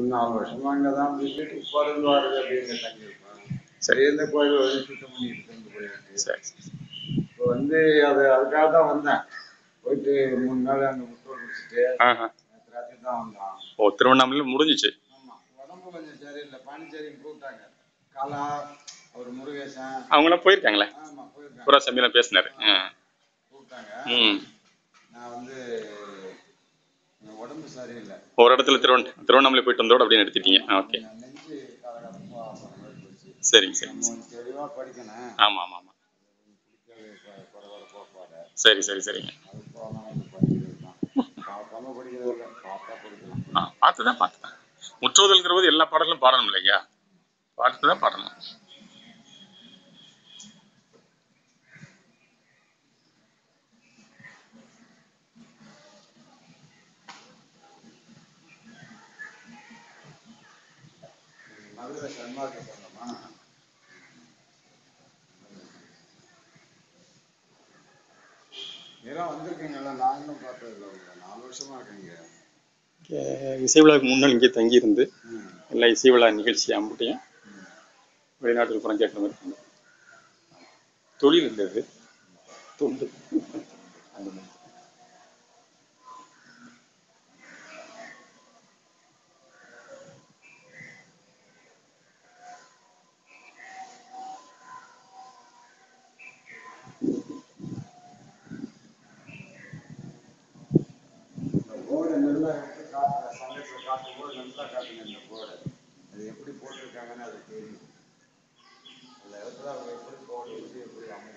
4 வருஷமா அங்கதான் வீட்டுக்கு போறது வருது அப்படின்னு தங்கியிருப்பேன். சரி, இந்த கோயில் வந்து சுத்தம் பண்ணிட்டு கொண்டு போயிருக்கு. சரி. இப்போ வந்து அதுக்காக தான் வந்தேன். போயிட்டு 3 நாள் அங்கே முட்டோர் முடிச்சுட்டு ராத்திரி தான் வந்தான். ஓ, திருவண்ணாமலையில் முடிஞ்சிச்சு. ஆமா, உடம்பு கொஞ்சம் சரியில்லை. பாண்டிச்சேரின்னு கூப்பிட்டாங்க. காலா ஒரு முருகேசன் அவங்களாம் போயிருக்காங்களே. ஆமா போயிருக்காங்க. புறா சமையலாம் பேசினாரு. கூப்பிட்டாங்க. நான் வந்து உடம்பு சரியில்லை. ஒரு இடத்துல திருவண்ணாமலை போயிட்டு வந்தோட அப்படின்னு எடுத்துட்டீங்க. ஓகே, நெஞ்சு கலகலப்பா போச்சு. சரிங்க சரிங்க. தெளிவா படிக்கணும். ஆமாம் ஆமாம் ஆமாம். சரி சரி சரிங்க. பார்த்துதான் முற்றோதல்கிற போது எல்லா பாடலும் பாடணும் இல்லையா? பார்த்துதான் பாடணும். மதுரை சன்மார்க்க சங்கமா? இதெல்லாம் வந்திருக்கீங்களா? நான் இன்னும் பார்த்தது இல்லை. 4 வருஷமா இருக்கீங்க. இசை விழாவுக்கு முன்னால் இங்கே தங்கியிருந்து எல்லா இசை விழா நிகழ்ச்சி அம்பிட்டையும் வெளிநாட்டுக்கு புறம் கேட்குற மாதிரி தொழில் இருந்தது, தொண்டு அந்த மாதிரி. போர்டு நல்லா எடுத்து காட்டுற சங்கத்தில் காட்டும் போது நல்லா காட்டுங்க. இந்த போர்டு அது எப்படி போட்டிருக்காங்கன்னு அது தெரியும். அந்த இடத்துல அவங்க எப்படி போர்டு வச்சு எப்படி அமைக்க